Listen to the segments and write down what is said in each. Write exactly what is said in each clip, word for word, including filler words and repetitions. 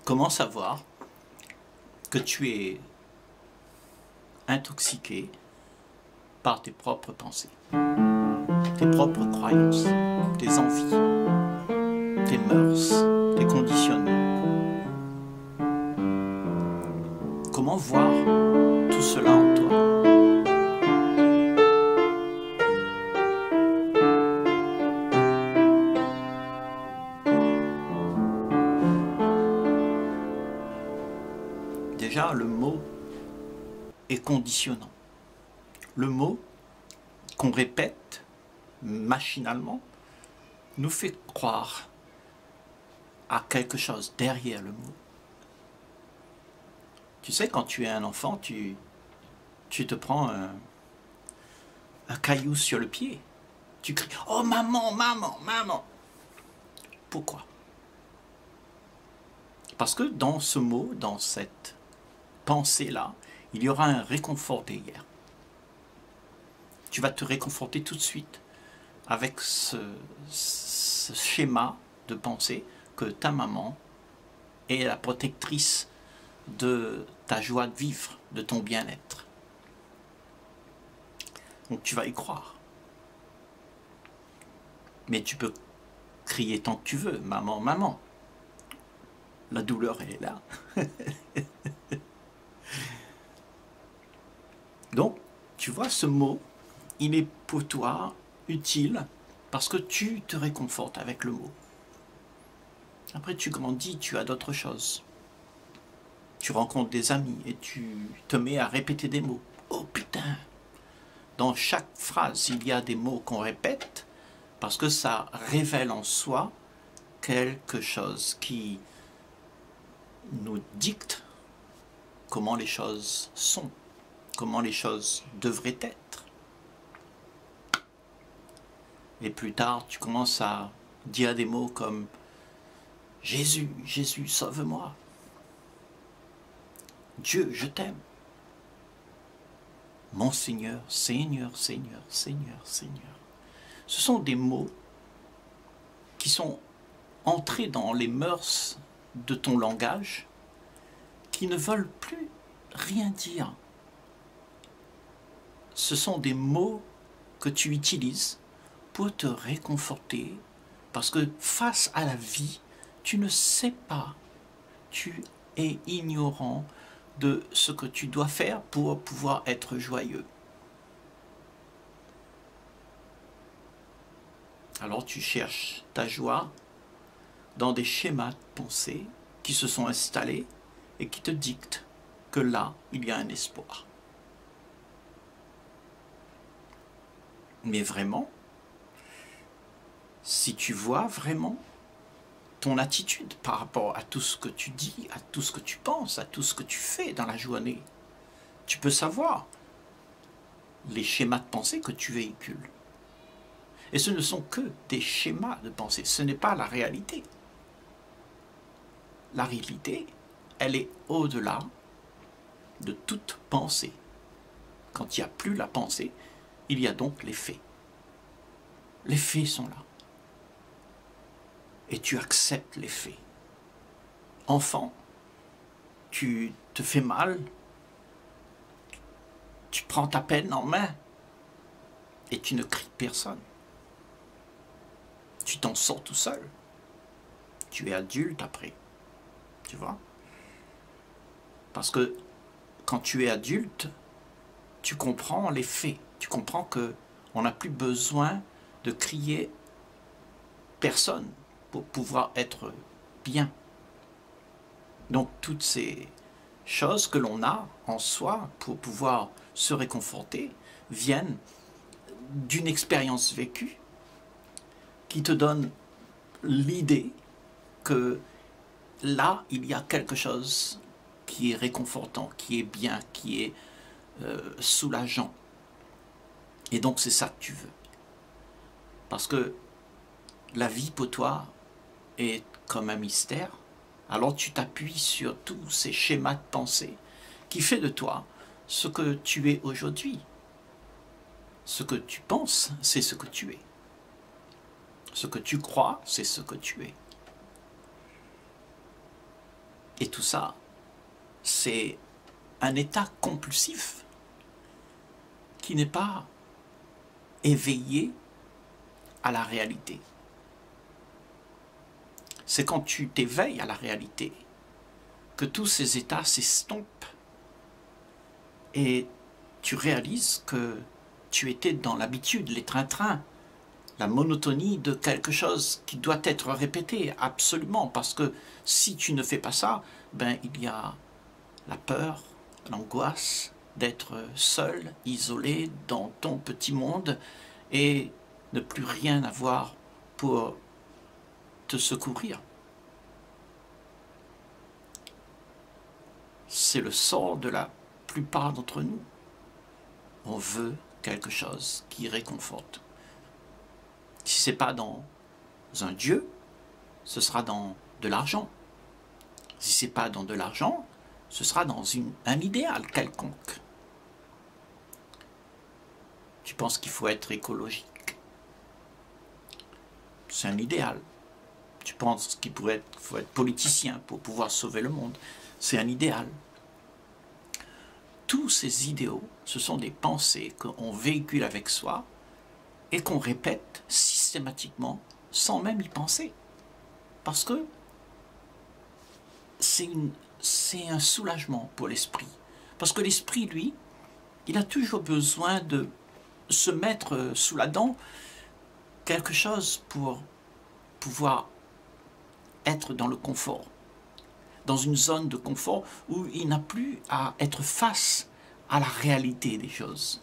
Comment savoir que tu es intoxiqué par tes propres pensées, tes propres croyances, tes envies, tes mœurs, tes conditionnements? Comment voir tout cela en toi? Déjà, le mot est conditionnant. Le mot qu'on répète machinalement nous fait croire à quelque chose derrière le mot. Tu sais, quand tu es un enfant, tu, tu te prends un, un caillou sur le pied. Tu cries « Oh maman, maman, maman !» Pourquoi? Parce que dans ce mot, dans cette pensée-là, il y aura un réconfort derrière. Tu vas te réconforter tout de suite avec ce, ce schéma de pensée que ta maman est la protectrice de ta joie de vivre, de ton bien-être. Donc tu vas y croire. Mais tu peux crier tant que tu veux, maman, maman. La douleur, elle est là. Donc, tu vois, ce mot, il est pour toi utile parce que tu te réconfortes avec le mot. Après, tu grandis, tu as d'autres choses. Tu rencontres des amis et tu te mets à répéter des mots. Oh putain! Dans chaque phrase, il y a des mots qu'on répète parce que ça révèle en soi quelque chose qui nous dicte comment les choses sont, comment les choses devraient être. Et plus tard, tu commences à dire des mots comme « Jésus, Jésus, sauve-moi ». « Dieu, je t'aime ». « Mon Seigneur, Seigneur, Seigneur, Seigneur, Seigneur ». Ce sont des mots qui sont entrés dans les mœurs de ton langage, qui ne veulent plus rien dire. Ce sont des mots que tu utilises pour te réconforter, parce que face à la vie, tu ne sais pas, tu es ignorant de ce que tu dois faire pour pouvoir être joyeux. Alors tu cherches ta joie dans des schémas de pensée qui se sont installés et qui te dictent que là, il y a un espoir. Mais vraiment, si tu vois vraiment ton attitude par rapport à tout ce que tu dis, à tout ce que tu penses, à tout ce que tu fais dans la journée, tu peux savoir les schémas de pensée que tu véhicules. Et ce ne sont que des schémas de pensée, ce n'est pas la réalité. La réalité, elle est au-delà de toute pensée. Quand il n'y a plus la pensée, il y a donc les faits. Les faits sont là. Et tu acceptes les faits. Enfant, tu te fais mal, tu prends ta peine en main et tu ne cries personne. Tu t'en sors tout seul. Tu es adulte après. Tu vois? Parce que quand tu es adulte, tu comprends les faits. Tu comprends qu'on n'a plus besoin de crier personne pour pouvoir être bien. Donc toutes ces choses que l'on a en soi pour pouvoir se réconforter viennent d'une expérience vécue qui te donne l'idée que là, il y a quelque chose qui est réconfortant, qui est bien, qui est euh, soulageant. Et donc c'est ça que tu veux. Parce que la vie pour toi est comme un mystère, alors tu t'appuies sur tous ces schémas de pensée qui fait de toi ce que tu es aujourd'hui. Ce que tu penses, c'est ce que tu es. Ce que tu crois, c'est ce que tu es. Et tout ça, c'est un état compulsif qui n'est pas éveillé à la réalité. C'est quand tu t'éveilles à la réalité que tous ces états s'estompent et tu réalises que tu étais dans l'habitude, les trains-trains, la monotonie de quelque chose qui doit être répété absolument, parce que si tu ne fais pas ça, ben il y a la peur, l'angoisse d'être seul, isolé dans ton petit monde et ne plus rien avoir pour te secourir. C'est le sort de la plupart d'entre nous. On veut quelque chose qui réconforte. Si ce n'est pas dans un Dieu, ce sera dans de l'argent. Si ce n'est pas dans de l'argent, ce sera dans une, un idéal quelconque. Tu penses qu'il faut être écologique. C'est un idéal. Tu penses qu'il pourrait être, faut être politicien pour pouvoir sauver le monde. C'est un idéal. Tous ces idéaux, ce sont des pensées qu'on véhicule avec soi et qu'on répète systématiquement sans même y penser. Parce que c'est un soulagement pour l'esprit. Parce que l'esprit, lui, il a toujours besoin de se mettre sous la dent quelque chose pour pouvoir être dans le confort. Dans une zone de confort où il n'a plus à être face à la réalité des choses.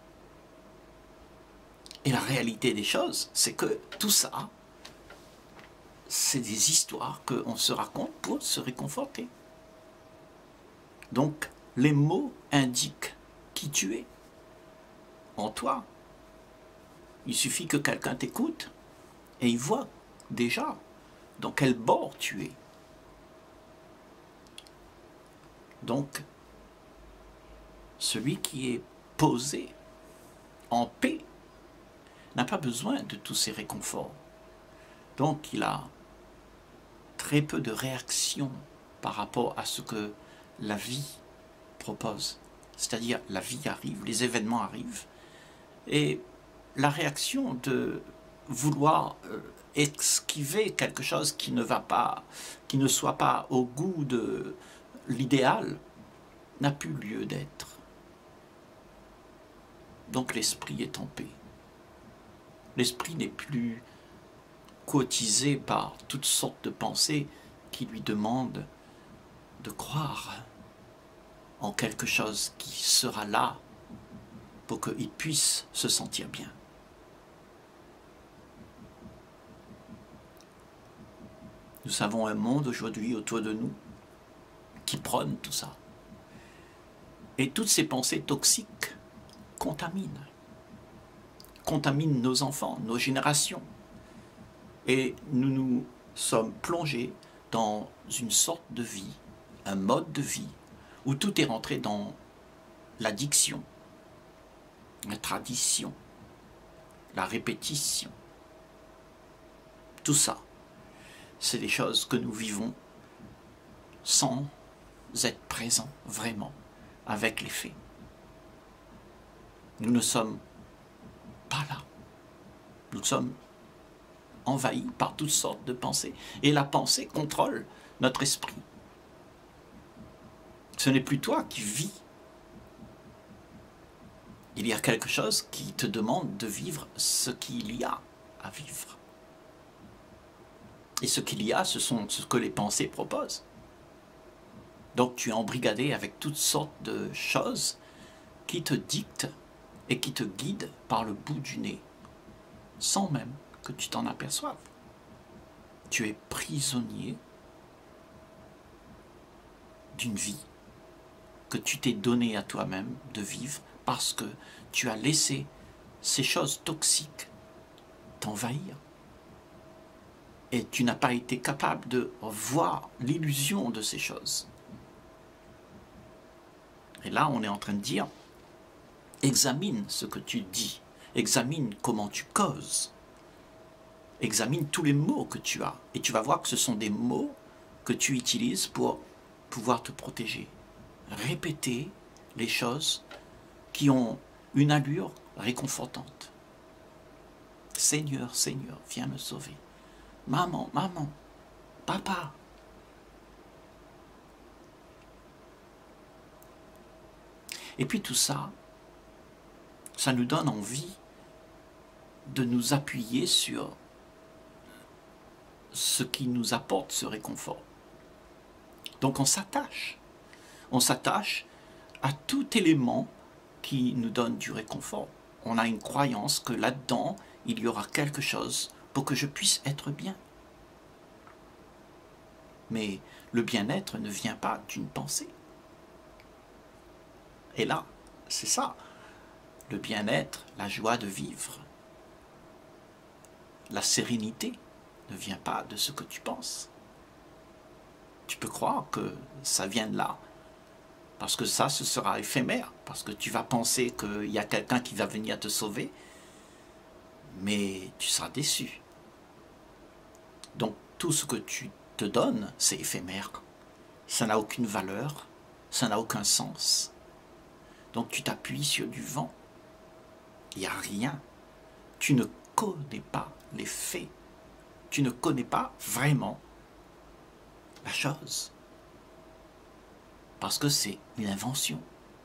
Et la réalité des choses, c'est que tout ça, c'est des histoires qu'on se raconte pour se réconforter. Donc, les mots indiquent qui tu es, en toi. Il suffit que quelqu'un t'écoute et il voit déjà dans quel bord tu es. Donc, celui qui est posé en paix n'a pas besoin de tous ces réconforts. Donc, il a très peu de réaction par rapport à ce que la vie propose. C'est-à-dire, la vie arrive, les événements arrivent, et la réaction de vouloir euh, esquiver quelque chose qui ne va pas, qui ne soit pas au goût de l'idéal, n'a plus lieu d'être. Donc l'esprit est en paix. L'esprit n'est plus cotisé par toutes sortes de pensées qui lui demandent de croire en quelque chose qui sera là pour qu'il puisse se sentir bien. Nous avons un monde aujourd'hui autour de nous qui prône tout ça. Et toutes ces pensées toxiques contaminent. Contaminent nos enfants, nos générations. Et nous nous sommes plongés dans une sorte de vie, un mode de vie, où tout est rentré dans l'addiction, la tradition, la répétition. Tout ça, c'est des choses que nous vivons sans être présents vraiment avec les faits. Nous ne sommes pas là. Nous sommes envahis par toutes sortes de pensées. Et la pensée contrôle notre esprit. Ce n'est plus toi qui vis. Il y a quelque chose qui te demande de vivre ce qu'il y a à vivre. Et ce qu'il y a, ce sont ce que les pensées proposent. Donc tu es embrigadé avec toutes sortes de choses qui te dictent et qui te guident par le bout du nez, sans même que tu t'en aperçoives. Tu es prisonnier d'une vie que tu t'es donné à toi-même de vivre parce que tu as laissé ces choses toxiques t'envahir. Et tu n'as pas été capable de voir l'illusion de ces choses. Et là, on est en train de dire, examine ce que tu dis, examine comment tu causes, examine tous les mots que tu as, et tu vas voir que ce sont des mots que tu utilises pour pouvoir te protéger. Répéter les choses qui ont une allure réconfortante. Seigneur, Seigneur, viens me sauver. Maman, maman, papa. Et puis tout ça, ça nous donne envie de nous appuyer sur ce qui nous apporte ce réconfort. Donc on s'attache. On s'attache à tout élément qui nous donne du réconfort. On a une croyance que là-dedans, il y aura quelque chose pour que je puisse être bien. Mais le bien-être ne vient pas d'une pensée. Et là, c'est ça. Le bien-être, la joie de vivre, la sérénité ne vient pas de ce que tu penses. Tu peux croire que ça vient de là. Parce que ça, ce sera éphémère. Parce que tu vas penser qu'il y a quelqu'un qui va venir te sauver. Mais tu seras déçu. Donc tout ce que tu te donnes, c'est éphémère. Ça n'a aucune valeur. Ça n'a aucun sens. Donc tu t'appuies sur du vent. Il n'y a rien. Tu ne connais pas les faits. Tu ne connais pas vraiment la chose. Parce que c'est une invention.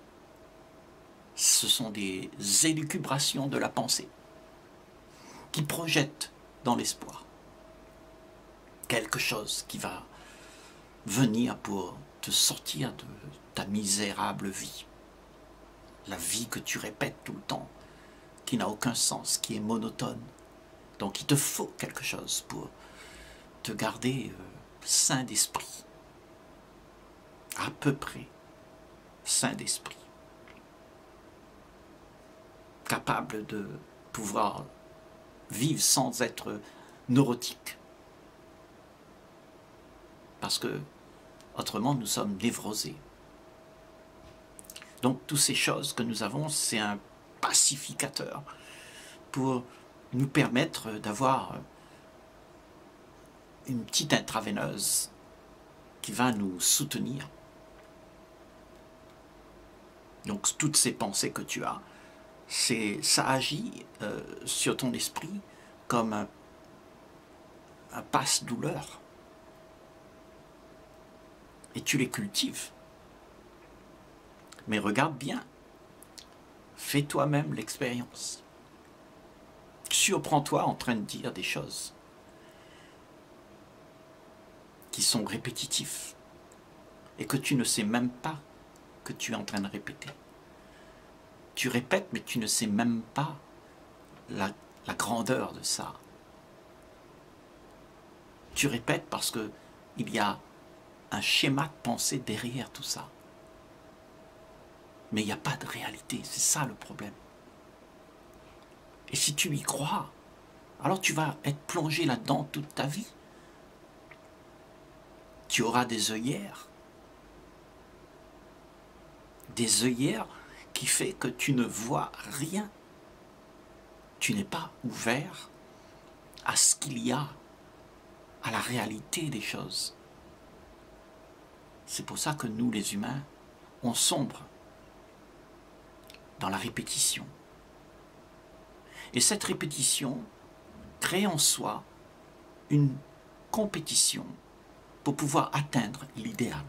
Ce sont des élucubrations de la pensée qui projettent dans l'espoir quelque chose qui va venir pour te sortir de ta misérable vie. La vie que tu répètes tout le temps, qui n'a aucun sens, qui est monotone. Donc il te faut quelque chose pour te garder euh, sain d'esprit. À peu près sain d'esprit. Capable de pouvoir vivre sans être neurotique. Parce que autrement nous sommes névrosés. Donc toutes ces choses que nous avons, c'est un pacificateur pour nous permettre d'avoir une petite intraveineuse qui va nous soutenir. Donc toutes ces pensées que tu as, c'est, ça agit euh, sur ton esprit comme un, un passe-douleur. Et tu les cultives. Mais regarde bien, fais toi-même l'expérience. Surprends-toi en train de dire des choses qui sont répétitifs et que tu ne sais même pas que tu es en train de répéter. Tu répètes, mais tu ne sais même pas la, la grandeur de ça. Tu répètes parce que il y a un schéma de pensée derrière tout ça. Mais il n'y a pas de réalité, c'est ça le problème. Et si tu y crois, alors tu vas être plongé là-dedans toute ta vie. Tu auras des œillères. Des œillères qui fait que tu ne vois rien. Tu n'es pas ouvert à ce qu'il y a, à la réalité des choses. C'est pour ça que nous, les humains, on sombre dans la répétition. Et cette répétition crée en soi une compétition pour pouvoir atteindre l'idéal.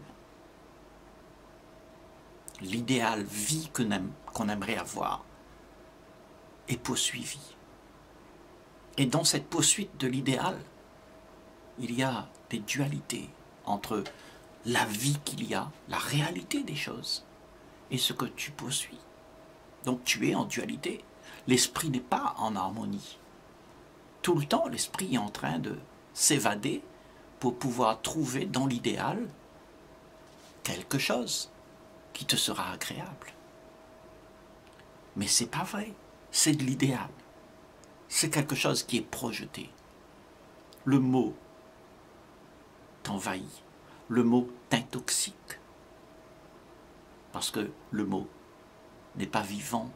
L'idéal vie qu'on aime, qu'on aimerait avoir est poursuivi. Et dans cette poursuite de l'idéal, il y a des dualités entre la vie qu'il y a, la réalité des choses, et ce que tu poursuis. Donc tu es en dualité. L'esprit n'est pas en harmonie. Tout le temps, l'esprit est en train de s'évader pour pouvoir trouver dans l'idéal quelque chose qui te sera agréable. Mais c'est pas vrai, c'est de l'idéal. C'est quelque chose qui est projeté. Le mot t'envahit, le mot t'intoxique. Parce que le mot n'est pas vivant.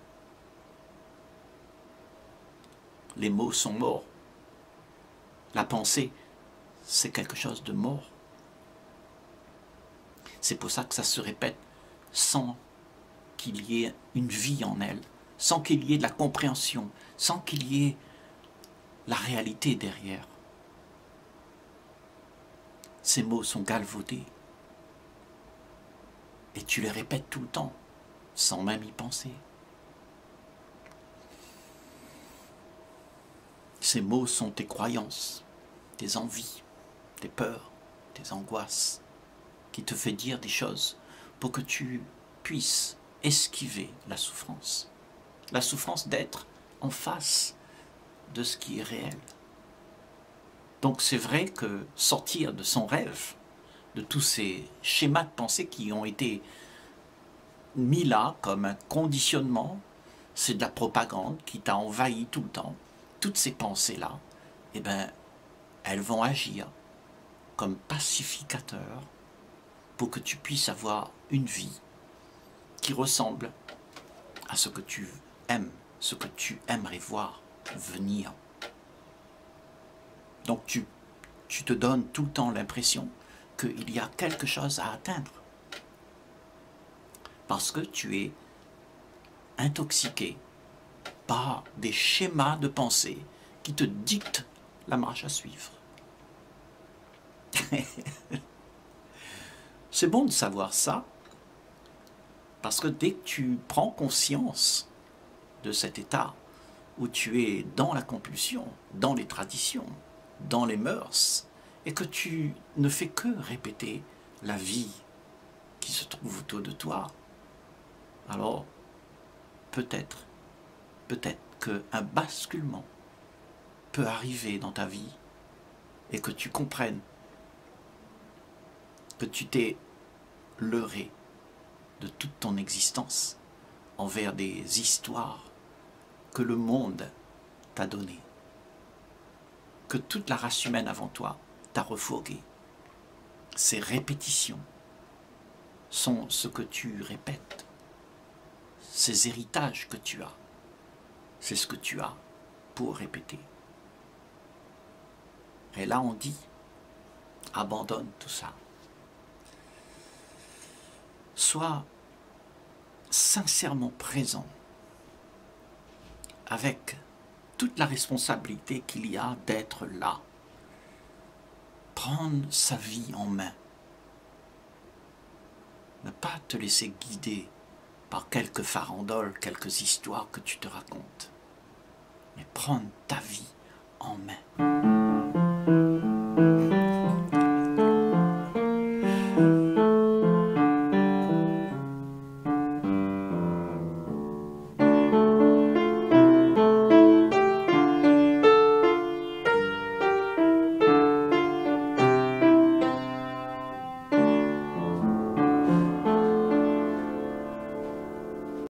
Les mots sont morts. La pensée, c'est quelque chose de mort. C'est pour ça que ça se répète sans qu'il y ait une vie en elle, sans qu'il y ait de la compréhension, sans qu'il y ait la réalité derrière. Ces mots sont galvaudés. Et tu les répètes tout le temps, sans même y penser. Ces mots sont tes croyances, tes envies, tes peurs, tes angoisses, qui te fait dire des choses pour que tu puisses esquiver la souffrance. La souffrance d'être en face de ce qui est réel. Donc c'est vrai que sortir de son rêve, de tous ces schémas de pensée qui ont été mis là comme un conditionnement, c'est de la propagande qui t'a envahi tout le temps. Toutes ces pensées-là, eh ben, elles vont agir comme pacificateurs pour que tu puisses avoir une vie qui ressemble à ce que tu aimes, ce que tu aimerais voir venir. Donc tu, tu te donnes tout le temps l'impression qu'il y a quelque chose à atteindre. Parce que tu es intoxiqué par des schémas de pensée qui te dictent la marche à suivre. C'est bon de savoir ça, parce que dès que tu prends conscience de cet état où tu es dans la compulsion, dans les traditions, dans les mœurs, et que tu ne fais que répéter la vie qui se trouve autour de toi, alors peut-être, peut-être qu'un basculement peut arriver dans ta vie et que tu comprennes que tu t'es leurré de toute ton existence envers des histoires que le monde t'a données, que toute la race humaine avant toi t'a refourgué. Ces répétitions sont ce que tu répètes, ces héritages que tu as, c'est ce que tu as pour répéter. Et là on dit, abandonne tout ça. Sois sincèrement présent avec toute la responsabilité qu'il y a d'être là. Prendre sa vie en main. Ne pas te laisser guider par quelques farandoles, quelques histoires que tu te racontes. Mais prendre ta vie en main.